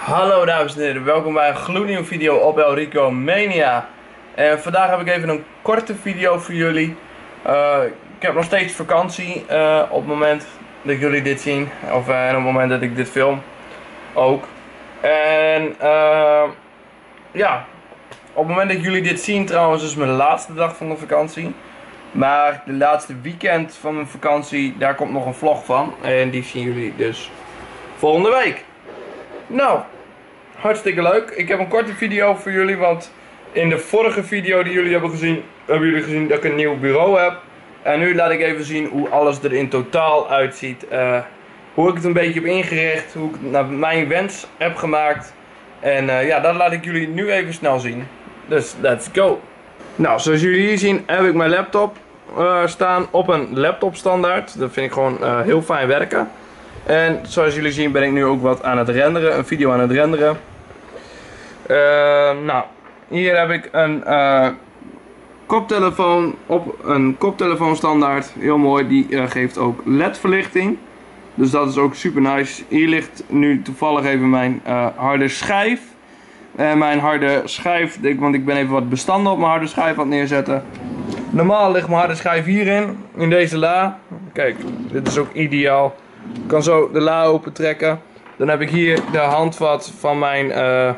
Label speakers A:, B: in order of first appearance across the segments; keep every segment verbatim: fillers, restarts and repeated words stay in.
A: Hallo dames en heren, welkom bij een gloednieuwe video op Elrico Mania. En vandaag heb ik even een korte video voor jullie. Uh, ik heb nog steeds vakantie uh, op het moment dat jullie dit zien. Of uh, op het moment dat ik dit film ook. En uh, ja, op het moment dat jullie dit zien trouwens is mijn laatste dag van de vakantie. Maar de laatste weekend van mijn vakantie, daar komt nog een vlog van. En die zien jullie dus volgende week. Nou, hartstikke leuk. Ik heb een korte video voor jullie, want in de vorige video die jullie hebben gezien, hebben jullie gezien dat ik een nieuw bureau heb. En nu laat ik even zien hoe alles er in totaal uitziet. Uh, hoe ik het een beetje heb ingericht, hoe ik het naar mijn wens heb gemaakt. En uh, ja, dat laat ik jullie nu even snel zien. Dus let's go. Nou, zoals jullie hier zien heb ik mijn laptop uh, staan op een laptop standaard. Dat vind ik gewoon uh, heel fijn werken. En zoals jullie zien ben ik nu ook wat aan het renderen, een video aan het renderen. Uh, nou, hier heb ik een uh, koptelefoon op een koptelefoon standaard. Heel mooi, die uh, geeft ook L E D verlichting. Dus dat is ook super nice. Hier ligt nu toevallig even mijn uh, harde schijf. En mijn harde schijf, want ik ben even wat bestanden op mijn harde schijf aan het neerzetten. Normaal ligt mijn harde schijf hierin, in deze la. Kijk, dit is ook ideaal. Ik kan zo de la open trekken. Dan heb ik hier de handvat van mijn uh,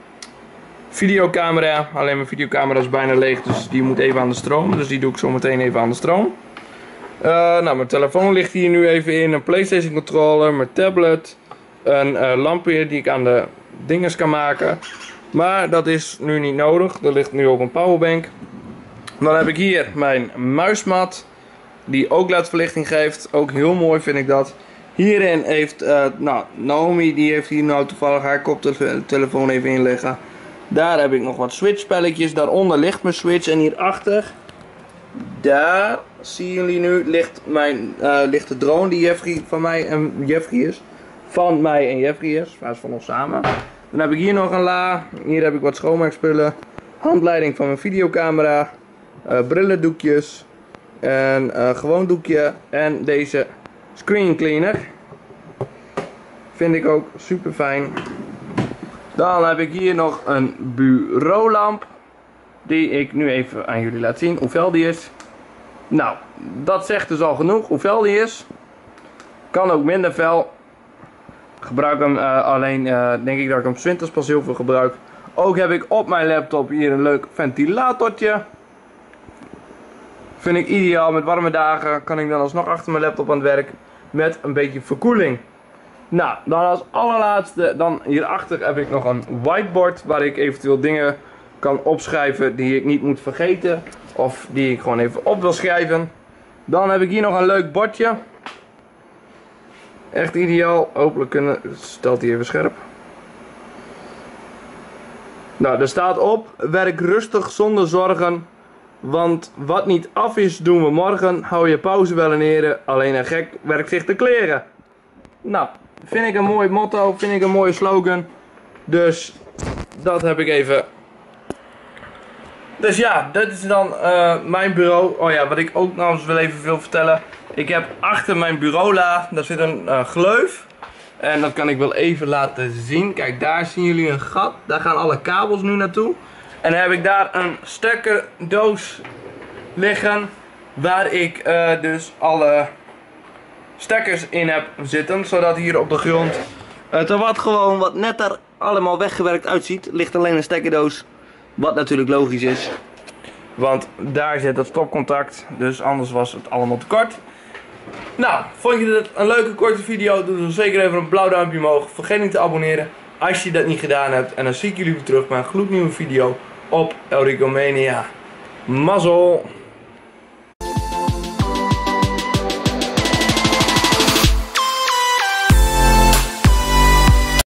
A: videocamera. Alleen mijn videocamera is bijna leeg, dus die moet even aan de stroom. Dus die doe ik zo meteen even aan de stroom. Uh, nou, mijn telefoon ligt hier nu even in. Een PlayStation controller, mijn tablet. Een uh, lampje die ik aan de dinges kan maken. Maar dat is nu niet nodig. Dat ligt nu op een powerbank. Dan heb ik hier mijn muismat. Die ook L E D verlichting geeft. Ook heel mooi vind ik dat. Hierin heeft uh, nou, Naomi, die heeft hier nou toevallig haar koptelefoon even in liggen. Daar heb ik nog wat switch spelletjes. Daaronder ligt mijn switch. En hierachter, daar zien jullie nu, ligt, mijn, uh, ligt de drone die Jeffrey van mij en Jeffrey is. Van mij en Jeffrey is. Waar is van ons samen. Dan heb ik hier nog een la. Hier heb ik wat schoonmaakspullen. Handleiding van mijn videocamera. Uh, brillendoekjes. En uh, gewoon doekje. En deze screen cleaner. Vind ik ook super fijn. Dan heb ik hier nog een bureaulamp. Die ik nu even aan jullie laat zien hoe fel die is. Nou, dat zegt dus al genoeg hoe fel die is. Kan ook minder fel. Gebruik hem uh, alleen, uh, denk ik dat ik hem 's winters pas heel veel gebruik. Ook heb ik op mijn laptop hier een leuk ventilatortje. Vind ik ideaal, met warme dagen kan ik dan alsnog achter mijn laptop aan het werk. Met een beetje verkoeling. Nou, dan als allerlaatste, dan hierachter heb ik nog een whiteboard. Waar ik eventueel dingen kan opschrijven die ik niet moet vergeten. Of die ik gewoon even op wil schrijven. Dan heb ik hier nog een leuk bordje. Echt ideaal. Hopelijk kunnen, stelt hij even scherp. Nou, er staat op, werk rustig zonder zorgen. Want wat niet af is, doen we morgen. Hou je pauze wel in ere, alleen een gek werkt zich te kleren. Nou, vind ik een mooi motto, vind ik een mooie slogan. Dus, dat heb ik even. Dus ja, dit is dan uh, mijn bureau. Oh ja, wat ik ook nog eens wel even wil vertellen. Ik heb achter mijn bureaula, daar zit een uh, gleuf. En dat kan ik wel even laten zien. Kijk, daar zien jullie een gat. Daar gaan alle kabels nu naartoe. En dan heb ik daar een stekkerdoos liggen. Waar ik uh, dus alle stekkers in heb zitten. Zodat hier op de grond het er wat gewoon wat netter allemaal weggewerkt uitziet. Ligt alleen een stekkerdoos. Wat natuurlijk logisch is. Want daar zit het stopcontact. Dus anders was het allemaal te kort. Nou, vond je dit een leuke korte video? Doe dan zeker even een blauw duimpje omhoog. Vergeet niet te abonneren als je dat niet gedaan hebt. En dan zie ik jullie weer terug bij een gloednieuwe video op Elrico Mania. Mazzel!